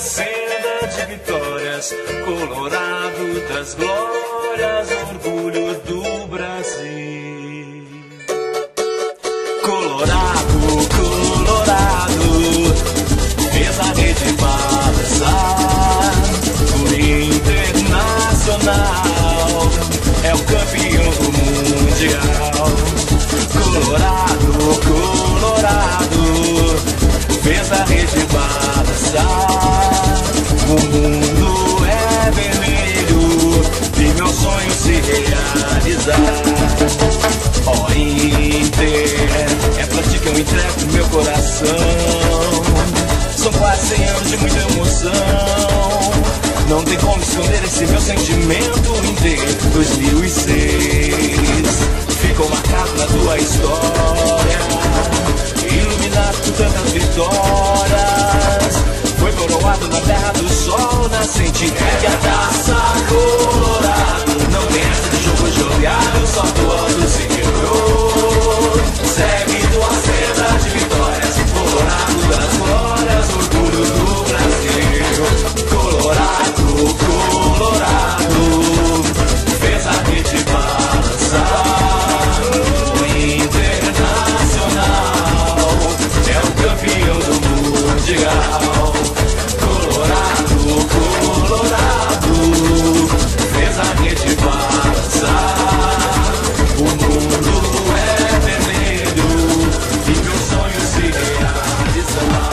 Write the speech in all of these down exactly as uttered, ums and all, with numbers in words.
senda de vitórias, Colorado das glórias, orgulho do Brasil. Colorado, Colorado, fez a rede balançar. O Internacional é o campeão do Mundial. Colorado, Colorado, fez a rede balançar. O mundo é vermelho e meu sonho se realizar. Ó oh, Inter, é pra ti que eu entrego meu coração. São quase cem anos de muita emoção. Não tem como esconder esse meu sentimento. Inter dois mil e seis ficou marcado na tua história, iluminado por tantas vitórias. Foi coroado na terra do sol nascente. Ergue a taça, Colorado. Não tem essa de jogo joviado, só do alto se quebrou. Segue tua senda de vitórias, Colorado das glórias, orgulho do Brasil. Colorado, Colorado, fez a rede balançar. O Internacional é o campeão do Mundial. Colorado, Colorado, fez a rede balançar. O mundo é vermelho e meu sonho se realizar.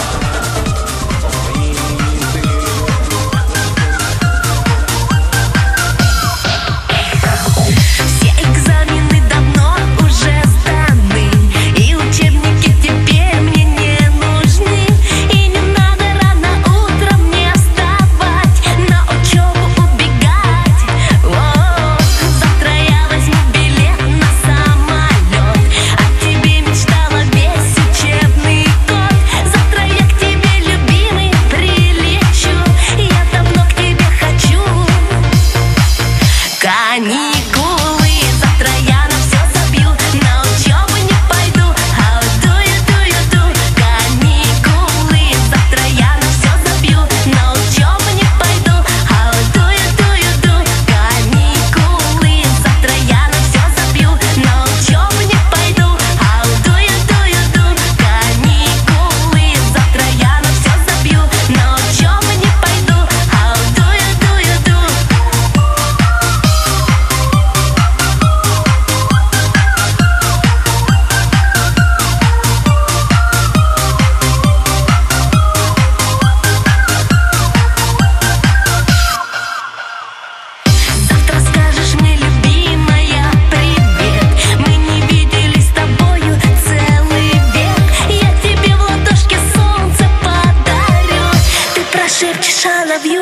Все экзамены давно уже сданы, и учебники теперь мне не нужны. И не надо рано утром мне вставать, на учебу убегать. О-о-о. Завтра я возьму билет на самолет, о тебе мечтала весь учебный год. Завтра я к тебе, любимый, прилечу, я давно к тебе хочу. Каникулы, завтра я на все забью, на учебу не пойду. How do you do you do? Каникулы, завтра я на все забью, на учебу не пойду. How do you do you do? Каникулы, завтра я на все забью, на учебу не пойду. How do you do you do? Каникулы, завтра я на все забью, на учебу не пойду. How do you do you do? Завтра скажешь мне, любимая, привет. Мы не виделись с тобою целый век. Я тебе в ладошке солнце подарю. Ты прошепчешь I love you.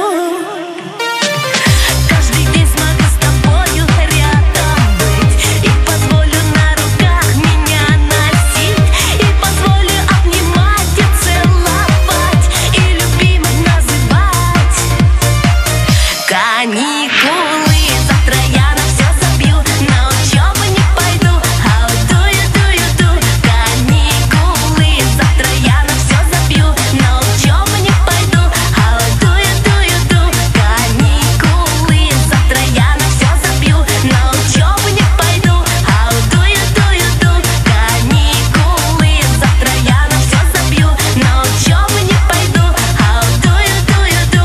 Каждый день смогу с тобою рядом быть, и позволю на руках меня носить, и позволю обнимать и целовать, и любимой называть. Каникулы, завтра я на все забью, на учебу не пойду. How do you do you do? Каникулы, завтра я на все забью, на учебу не пойду. How do you do you do? Каникулы, завтра я на все забью, на учебу не пойду. How do you do you do? Каникулы, завтра я на все забью, на учебу не пойду. How do you do you do?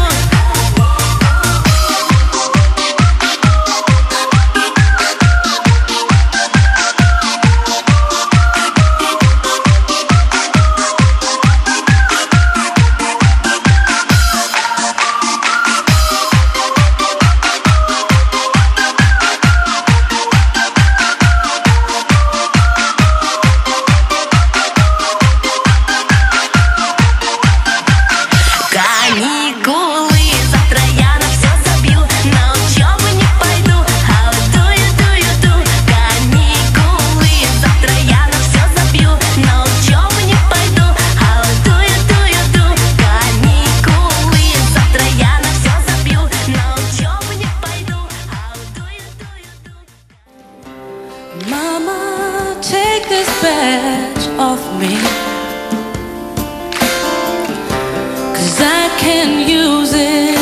Каникулы, завтра я на все забью, на учебу не пойду. How do you do you do? Каникулы, завтра я на все забью, на учебу не пойду. How do you do you do? Каникулы, завтра я на все забью, на учебу не пойду. How do you do you do? Mama, take this badge off me, 'cause I can use it.